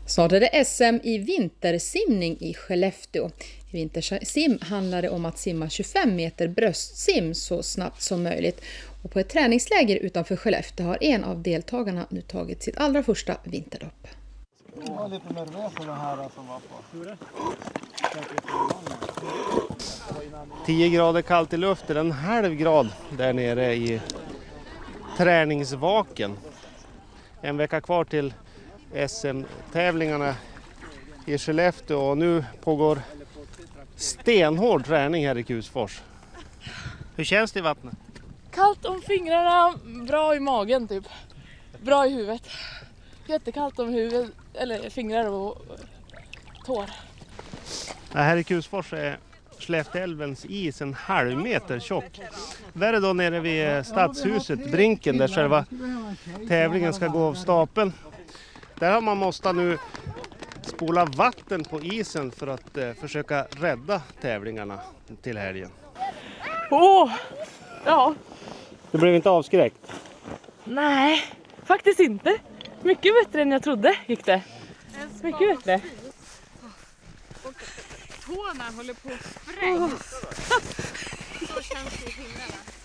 Snart är det SM i vintersimning i Skellefteå. I vintersim handlar det om att simma 25 meter bröstsim så snabbt som möjligt. Och på ett träningsläger utanför Skellefteå har en av deltagarna nu tagit sitt allra första vinterdopp. Jag var lite nervös för det här som var på. 10 grader kallt i luften, en halv grad där nere i träningsvaken. En vecka kvar till SM-tävlingarna i Skellefteå och nu pågår stenhård träning här i Kusfors. Hur känns det i vattnet? Kallt om fingrarna, bra i magen typ. Bra i huvudet. Jättekallt om huvudet, eller fingrar och tår. Här i Kusfors är Skellefteälvens is en halv meter tjock. Värre då nere vid stadshuset, Brinken, där själva tävlingen ska gå av stapeln. Där har man måste nu spola vatten på isen för att försöka rädda tävlingarna till helgen. Ja. Du blev inte avskräckt? Nej, faktiskt inte. Mycket bättre än jag trodde gick det. Mycket bättre. Tårna håller på att sprängas. Så känns det i fingrarna.